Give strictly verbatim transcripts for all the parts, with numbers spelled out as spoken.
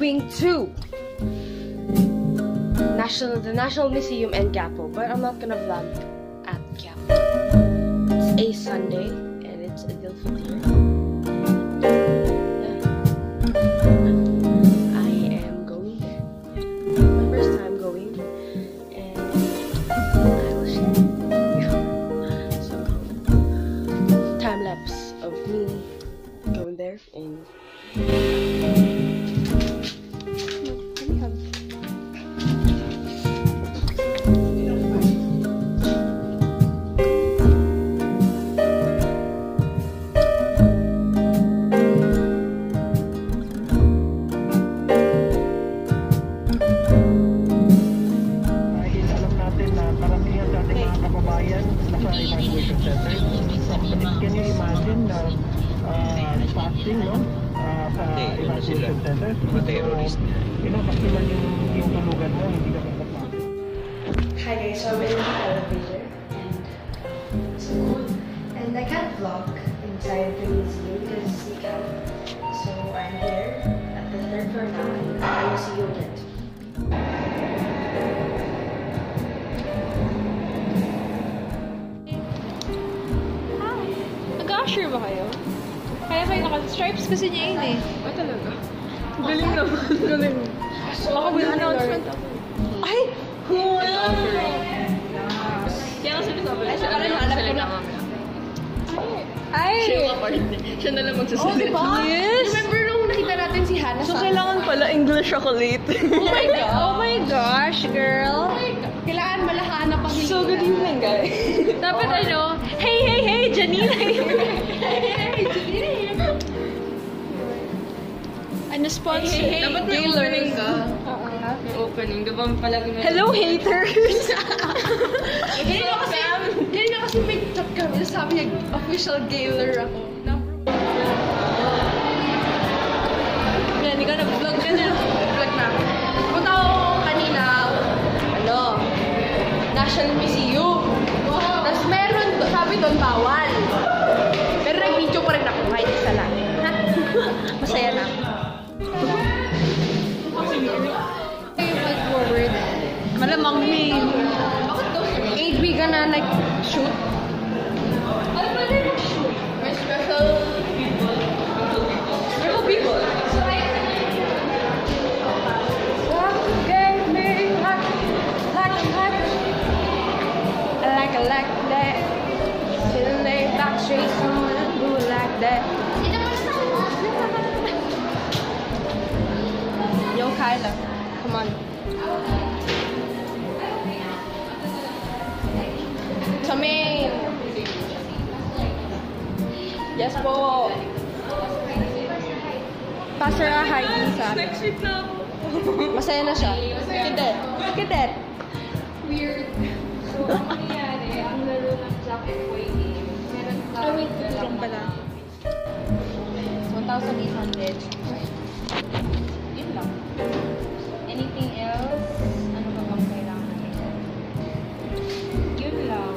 going to National, the National Museum and Gapo, but I'm not gonna vlog at Gapo. It's a Sunday and it's Eid al-Fitr. I am going. My first time going, and I will share some time lapse of me going there and. Can you imagine na uh, fasting, no? Uh, sa evacuation center? Terrorist. You know, kasi man yung, yung tulugan mo, hindi ka magpapasok. Hi guys, so I'm in the elevator and it's cool. And I can't vlog inside the museum because it's sneak out. So I'm here at the third floor now and I will see you again. Sure ba kayo? Kaya kayo naka-stripes kasi niya yun eh. Ah, talaga? Galing naman. Galing. Baka may announcement ako. Ay! Wow! Kaya kasi nasabi na siya, ano yung magsasalita mamaya. Ay! Siya yung kapartner. Siya na lang Oh, magsasalita. diba? Yes! Remember nung nakita natin si Hannah So, sa... kailangan pala English ako late. Oh my God! Oh my gosh, girl! Oh my God! Kailangan malahaan na pang So, good evening, guys. Dapat ano, hey, hey, hey, Janina here. Hey, Janina! Ano sponsor? Hey, hey, hey. Dapat may opening ka. May opening. Di ba palagi may... Hello, haters! Ganyan na kasi, ganyan na kasi may chat kami. Sabi niya, official galer ako. Yan, ikaw nag-vlog ka na. Vlog na. Punta ako kanina, ano, National Museum. Wow. Tapos meron, sabi doon, bawal. Pero nag-video pa rin ako, kahit isa lang. Masaya na. Forward. Malamang me. eight we gonna like shoot. Ano ba rin mag-shoot? May special people. Special people. Like a like that. Sitting there back straight, someone who like that. Yo, Kyla, come on. Tamin. Yes po. Pastor a hi din sa amin. Next week na ako. Masaya na siya. Look at that. Look at that. Weird. So, ang nangyari, ang laro ng Jack and Boy game. Meron ka. Oh, wait, ito lang pala. one thousand eight hundred. Yun lang. Anything else? Ano ba bang kailangan nila? Yun lang.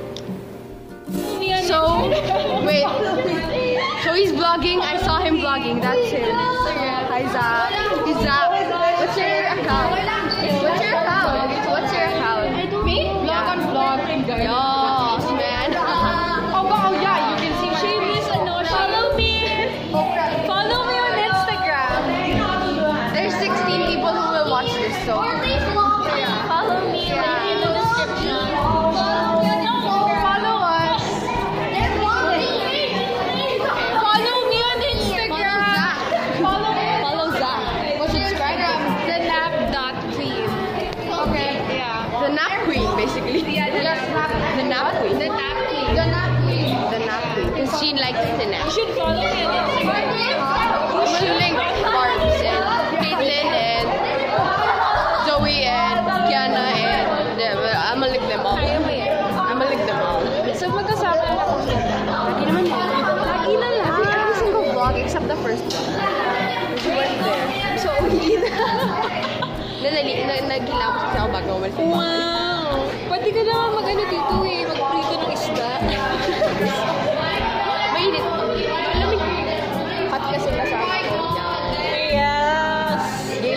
So, wait. So he's vlogging. I saw him vlogging. That's him. Hi, Zach. He's Zach. What's your account? What's your account? What's your account? Me? Vlog on vlog. Yes, man. Oh, wow, yeah. You can see my Shameless, ano, follow me. Follow me on Instagram. There's sixteen people who will watch this, so. Follow me, link in the description. Follow us. Follow me on Instagram. Follow Follow Zach. What's your Instagram? The nap dot queen. Okay. Yeah. The nap queen, basically. Yeah, the nap. The nap queen. The nap queen. The nap queen. The nap queen. Because she likes to nap. You should follow me on Instagram. I'm gonna link Barbs and Caitlin and Zoe and Kiana and uh, I'm gonna link them all. I'm gonna link them all. So, magkasama na ako. Lagi naman yun. Lagi na lang. Every single vlog except the first one. We went there. So, uwi na. Nalali, na, naghilapos kasi ako bago umalis. Wow! Pwede ka naman mag-ano dito eh. Mag-prito ng isda. Mainit. Malamig. Hot kasi kasama ko. Yes!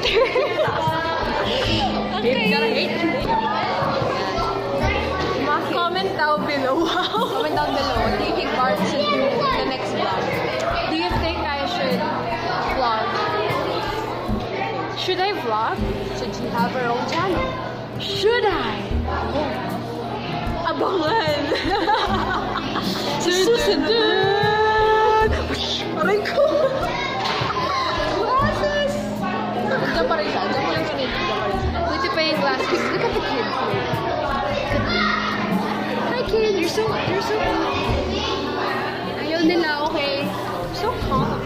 Okay. Comment down below. Comment down below. What do you think Barb should do the next vlog? Do you think I should Vlog. should I vlog? Should she have her own channel? Should I? Abangan! Sa susunod! Aray ko! Glasses! Diyan pa rin siya. Diyan pa rin siya. Diyan pa rin siya. Buti pa yung glasses. Look at the kids. Hi kids. You're so, you're so calm. Ayaw nila, okay? So calm.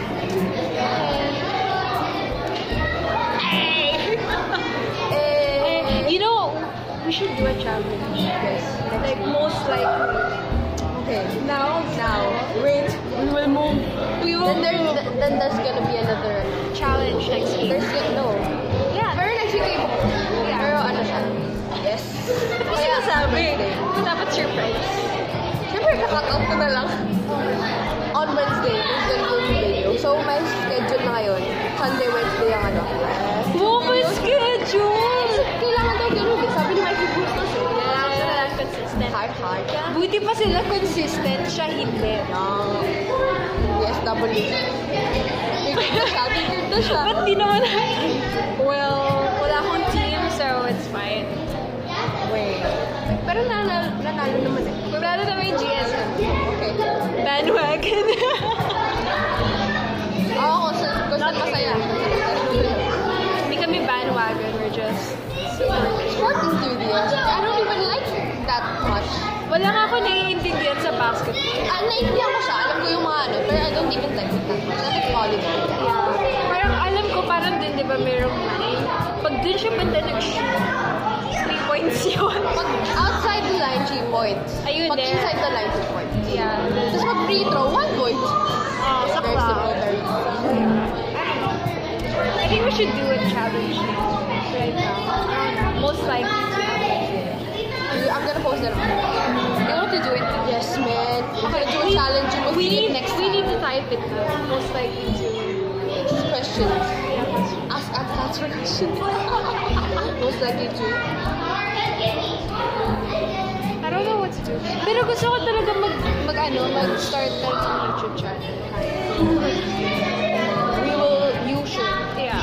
Eh, You know, we should do a challenge. yes. Like, most likely. Okay. Now, Now, wait. we will move. We will Then there's, move. then there's gonna be another. Challenge next week. There's gonna, no. Yeah. Pero next week, Yeah. pero ano siya? Yes. Ano sinasabi? Dapat surprise. Siyempre, kaka-out ko na lang. On Wednesday, there's gonna be video. So, may schedule na ngayon. Sunday, Wednesday ang ano. Oh, my schedule! Kailangan daw ganun. eh. Sabi ni Mikey Bruce kasi. Kailangan sila consistent. Hard, hard. Buti pa sila consistent, siya hindi. No. Yes, W. Bigod na siya. Bigod na siya. Ba't di naman? Well, wala akong team, so it's fine. Wait. Pero nanalo, nanalo naman eh. Lalo na may G S M. Okay. Bandwagon. Oo, kung saan kung saan masaya. Hindi kami bandwagon, we're just... Sport enthusiast. I don't even like that much. Wala nga ako naiintindihan sa basketball. Ah, naiintindihan ko siya. Alam ko yung mga ano, pero I don't even like it that much. I like volleyball. Yeah. Parang alam ko, parang din, di ba, merong line. Pag dun siya banda nag-shoot, three points yun. Pag outside the line, three points. Ayun Pag din. inside the line, two points. Yeah. Tapos pag free throw, one point. Oh, Very sakla. simple, very easy. I think we should do a challenge right now. Most likely to. I'm gonna post that. You want to do it? Yes, man. I'm gonna do a We- challenge and we'll We see need, it next we time. need to type it now. Most likely to. Just questions. Ask, ask, answer questions. Most likely to. I don't know what to do. Pero gusto ko talaga mag, mag ano, mag-start ng YouTube channel. We will, you should. Yeah.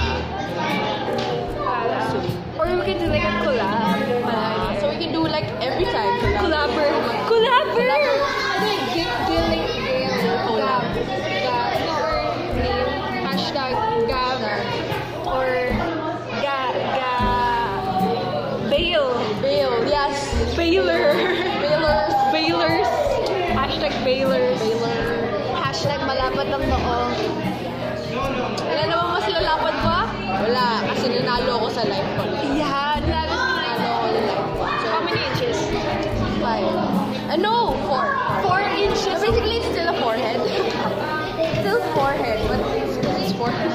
Uh, or we can do like a collab. Uh, so we can do like every time. Collabor. Collabor! Ano yung Gil- Gil- Gil- Gab. Gab. Or name. Hashtag Gab. Or Ga. Ga. Bail. Bail, yes. Baylor. Bailers. Baylors. Hashtag Baylors. Bailor. Hashtag malapad ng noo. Wala naman mas lalapad ba? Wala, kasi nanalo ako sa live ko. Yeah, lalo Nanalo ako sa live ko. So, How many inches? five. Uh, no, four. Four inches. So basically, it's still a forehead. Still forehead, but it's, it's forehead.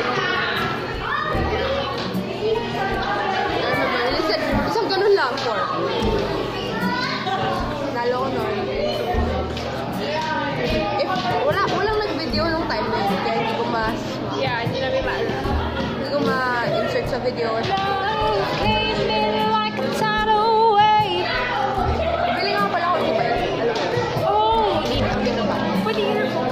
I remember, listen, isang ganun lang, four. Nalo ko nun. If, wala, walang nag-video nung time na yun, kaya hindi ko mas, Yeah, hindi namin maalam. hindi ko ma-insert sa video. Love came in like a tidal wave. Bili nga pala ako dito. Alam mo, Oh, ganun ba? pwede earphones.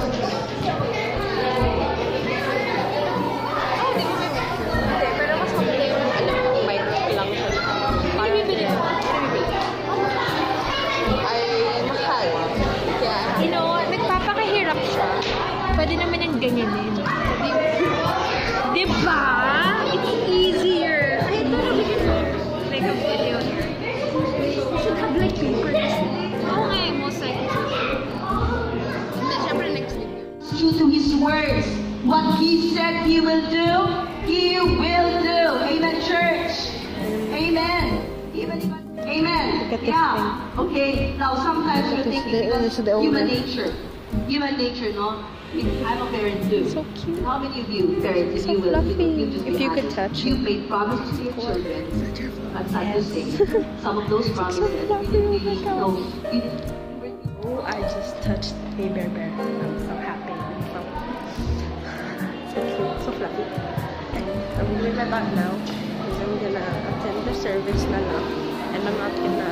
Oh, di ko may Hindi, pero mas maganda yung alam ko mic lang siya. Ano bibili mo? Ano bibili? Ay, mahal. Kaya, You know, nagpapakahirap siya. Pwede naman yung ganyanin. hindi, Diba? It's easier. Ay, ito, nabigyan mo. Like a video here. You should have like papers. Oo nga eh, most likely. hindi, syempre next week. True to his words. What he said he will do, he will do. Amen, church. Amen. Even if Amen. Yeah. Okay. Now sometimes you're thinking that's human nature. Human nature, no? I'm a parent too. So cute. How many of you parents, if So you will, fluffy. you just If be you could honest, touch you it. made promises to your children. But sad to say, some of those promises so we fluffy, didn't oh my really God. know. We didn't Oh, I just touched a bear bear. I'm so happy. I'm so, so cute, so fluffy. And I'm really my bag now. Because I'm gonna attend the service na lang. And I'm not gonna...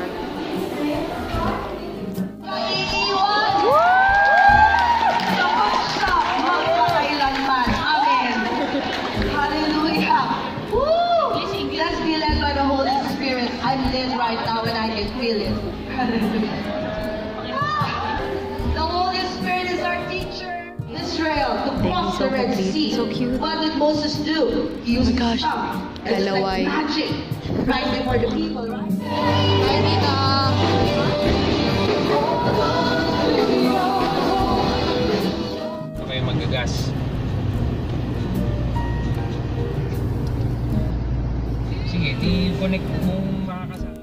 Magpakailanman. Amen. Hallelujah. Woo! Let's be led by the Holy Spirit. I'm led right now and I can feel it. Hallelujah. Ah, the Holy Spirit is our teacher. Israel to cross the Red Sea. So cute. What did Moses do? He used Oh my gosh. his staff. It's like Kalaway. magic. Right before the people, right? Hi, Tita. Okay, magagas. Sige, di-connect mong makakasama.